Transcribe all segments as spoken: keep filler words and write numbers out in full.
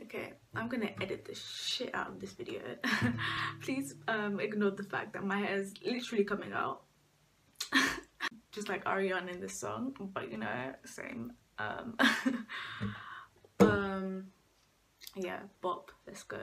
Okay, I'm gonna edit the shit out of this video. Please um ignore the fact that my hair is literally coming out just like Ariana in this song, but you know, same. um um yeah, bop, let's go.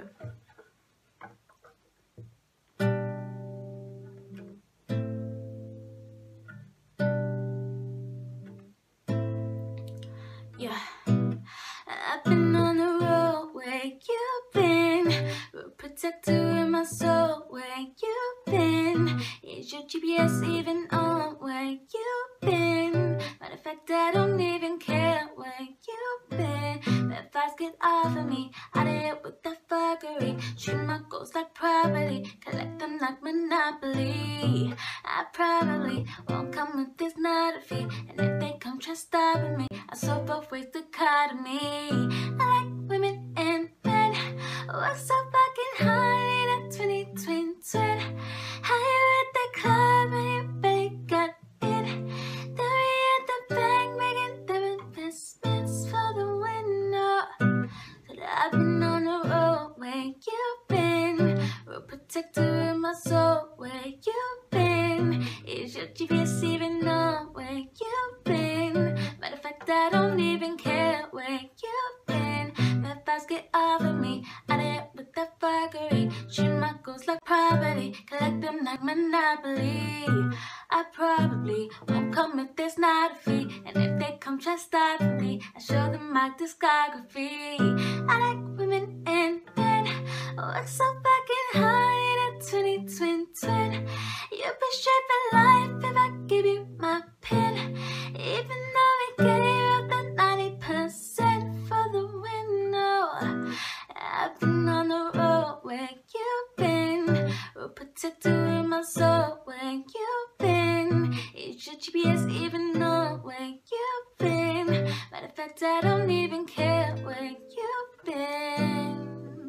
Yeah, I've been on the road where you've been, a protector in my soul where you've been. Is your G P S even on where you've been? Matter of fact, I don't even care where you've been. That vibes get off of me, out of here with that fuckery. Treat my goals like property, collect them like Monopoly. I probably won't come with this not a fee, and if they come try stopping me, I saw both ways dichotomy. I like women and men. Work so fucking hard in a twenty twin twin. How you at the club and you barely got in? Then we at the bank making them investments for the window. Said I've been on the road where you've been, real protector in my soul where you've been. Is your G P S even on where you've been? Matter of fact, I don't even care where you've been. Bad vibes get off of me, out of here with that fuckery. Treat my goals like property, collect them like Monopoly. I probably won't come if there's not a fee, and if they come try stopping me, I show them my discography. I like women and men. Work so fucking hard in a twenty twin twin. You'd be straight for life if I give you my pin, even though we gave up that ninety percent for the window. I've been on the road where you've been, real protector in my soul where you've been. Is your G P S even know where you've been? Matter of fact, I don't even care where you've been.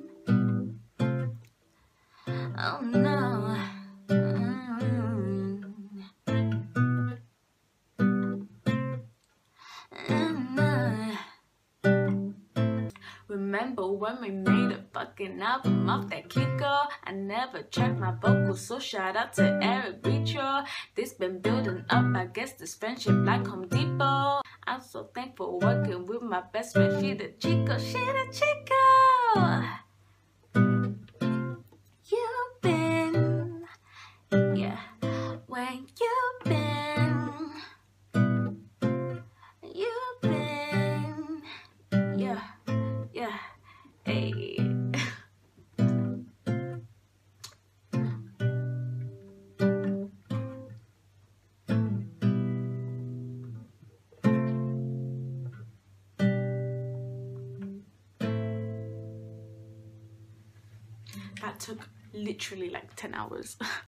Oh no. Mm. Mm. Remember when we made a fucking album off that kicker? I never checked my vocals, so shout out to Eric Beecher. This been building up, I guess this friendship like Home Depot. I'm so thankful working with my best friend. She the chico, she the chico. You've been, yeah, where you've been. You've been, yeah, yeah, hey. That took literally like ten hours.